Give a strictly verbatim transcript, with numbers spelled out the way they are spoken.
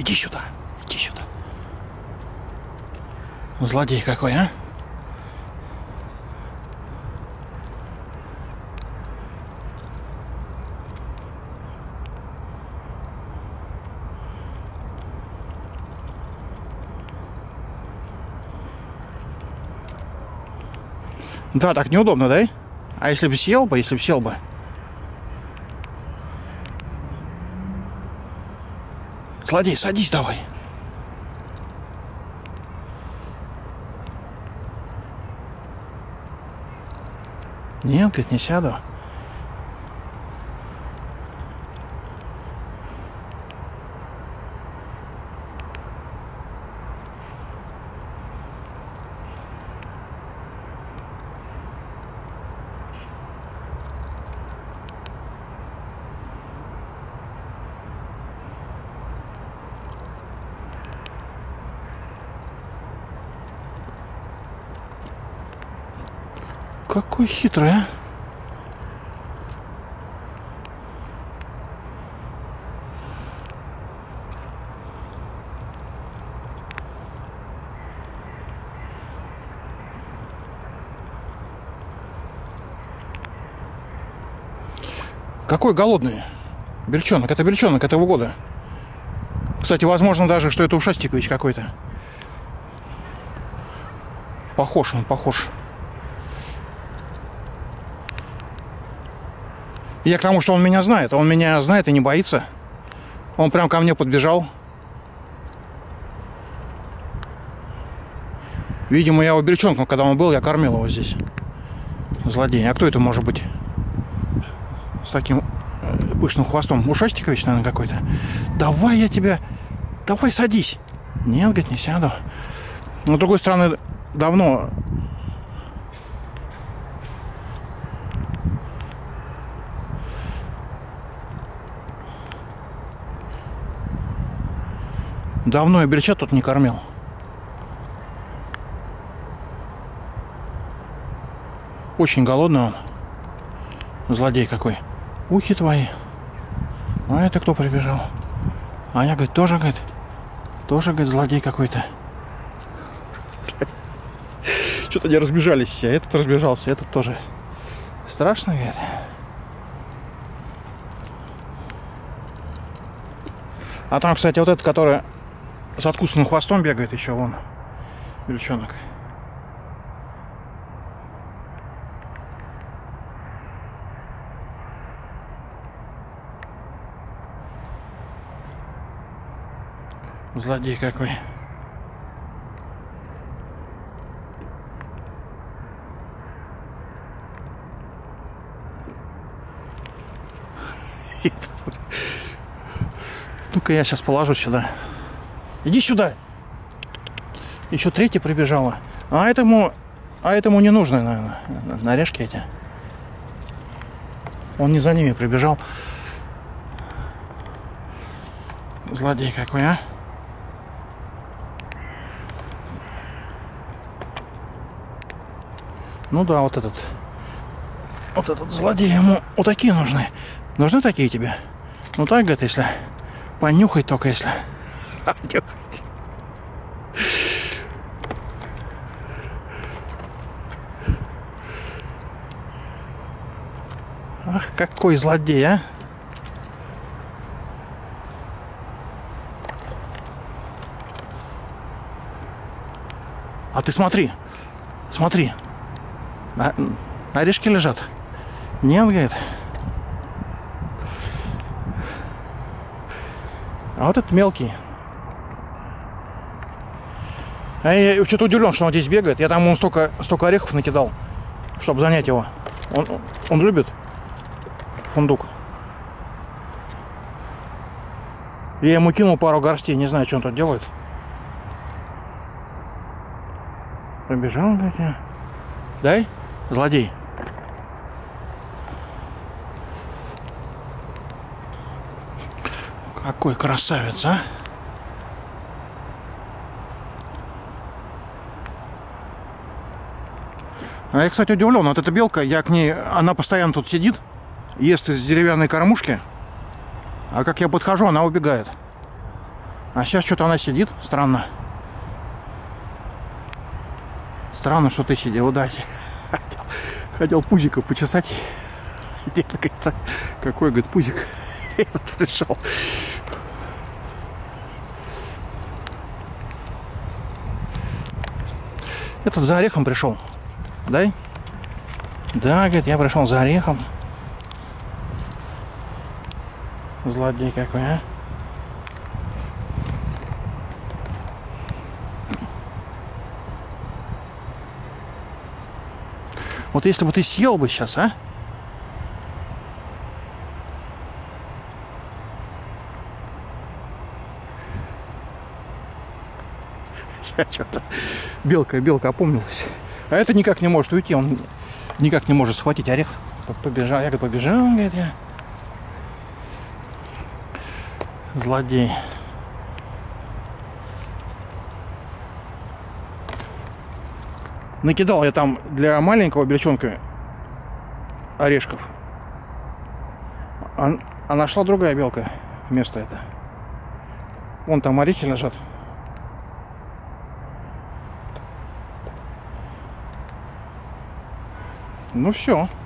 Иди сюда, иди сюда. Злодей какой, а? Да, так неудобно, да? А если бы сел бы, если бы сел бы? Злодей, садись давай. Нет, говорит, не сяду. Какой хитрый, а? Какой голодный бельчонок. Это бельчонок этого года. Кстати, возможно даже, что это Ушастикович какой-то. Похож он, похож. Я к тому, что он меня знает. Он меня знает и не боится. Он прям ко мне подбежал. Видимо, я его бельчонком, когда он был, я кормил его здесь. Злодей. А кто это может быть? С таким пышным хвостом. Ушастикович, наверное, какой-то. Давай я тебя... Давай садись. Нет, говорит, не сяду. Но, с другой стороны, давно... Давно я бельча тут не кормил. Очень голодный он. Злодей какой. Ухи твои. А это кто прибежал? А я, говорит, тоже, говорит, тоже, говорит, злодей какой-то. Что-то они разбежались все. Этот разбежался, этот тоже. Страшно, говорит. А там, кстати, вот этот, который с откусанным хвостом бегает еще, вон, бельчонок. Злодей какой. Ну-ка я сейчас положу сюда. Иди сюда. Еще третья прибежала. А этому, а этому не нужно, наверное, нарежки эти. Он не за ними прибежал. Злодей какой, а? Ну да, вот этот. Вот этот злодей, ему вот такие нужны. Нужны такие тебе? Ну так, говорит, если понюхать только, если. Ах, какой злодей, а? А ты смотри, смотри. На, орешки лежат. Нет, говорит. А вот этот мелкий. А я что-то удивлен, что он здесь бегает. Я там ему столько, столько орехов накидал, чтобы занять его. Он, он любит фундук. Я ему кинул пару горстей. Не знаю, что он тут делает. Побежал, говорит, я. Дай, злодей. Какой красавец, а? А я, кстати, удивлен. Вот эта белка, я к ней, она постоянно тут сидит, ест из деревянной кормушки, а как я подхожу, она убегает. А сейчас что-то она сидит. Странно. Странно, что ты сидел, да. Хотел, хотел пузика почесать. Какой, говорит, пузик этот пришел. Этот за орехом пришел. Дай. Да, говорит, я пришел за орехом. Злодей какой, а? Вот если бы ты съел бы сейчас, а? Что-то белка, белка опомнилась. А это никак не может уйти. Он никак не может схватить орех. Побежал. Я говорю, побежал, говорит, я. Злодей. Накидал я там для маленького белчонка орешков. А, а нашла другая белка вместо этого. Вон там орехи лежат. Ну все.